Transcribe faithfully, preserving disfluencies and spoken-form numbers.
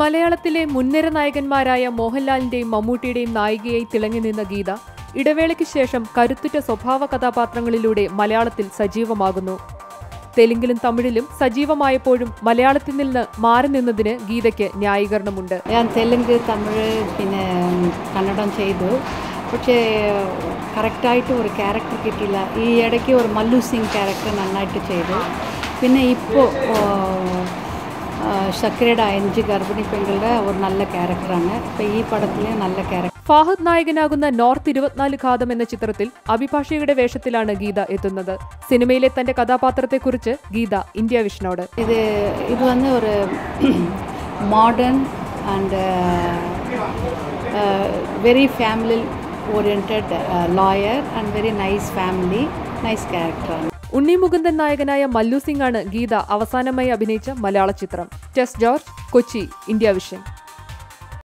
മലയാളത്തിലെ മുൻനിര നായകന്മാരായ മോഹൻലാലിന്റെയും മമ്മൂട്ടിയുടെയും നായികയായി തിളങ്ങി നിന്ന ഗീത ഇടവേളയ്ക്ക് ശേഷം കരുത്തുറ്റ സ്വഭാവ കഥാപാത്രങ്ങളിലൂടെ മലയാളത്തിൽ സജീവമാകുന്നു. തെലുങ്കിലും തമിഴിലും സജീവമായപ്പോഴും മലയാളത്തിൽ നിന്ന് മാറി നിന്നതിന് ഗീതയ്ക്ക് ന്യായീകരണമുണ്ട്. ഞാൻ തെലുങ്ക്, തമിഴ്, പിന്നെ കന്നഡം ചെയ്തു. പക്ഷേ കറക്റ്റായിട്ട് ഒരു ക്യാരക്ടർ കിട്ടിയില്ല. ഈ ഇടയ്ക്ക് ഒരു മല്ലു സിംഗ് ക്യാരക്ടർ നന്നായിട്ട് ചെയ്തു. പിന്നെ ഇപ്പോൾ ഷക്കരയുടെ അഞ്ച് ഗർഭിണി പെങ്ങളുടെ ഒരു നല്ല ക്യാരക്ടറാണ്. ഇപ്പോൾ ഈ പടത്തിലെ നല്ല ക്യാരക്ടർ. ഫാഹദ് നായകനാകുന്ന നോർത്ത് ഇരുപത്തിനാല് ഘാതം എന്ന ചിത്രത്തിൽ അഭിഭാഷകയുടെ വേഷത്തിലാണ് ഗീത എത്തുന്നത്. സിനിമയിലെ തന്റെ കഥാപാത്രത്തെക്കുറിച്ച് ഗീത ഇന്ത്യ വിഷനോട് ഇത് ഇത് വന്ന് ഒരു modern and very family oriented lawyer and very nice family, nice ക്യാരക്ടറാണ്. ഉണ്ണി മുകുന്ദൻ നായകനായ മല്ലു സിംഗ് ആണ് ഗീത അവസാനമായി അഭിനയിച്ച മലയാള ചിത്രം. Tess George, Kochi, India vision.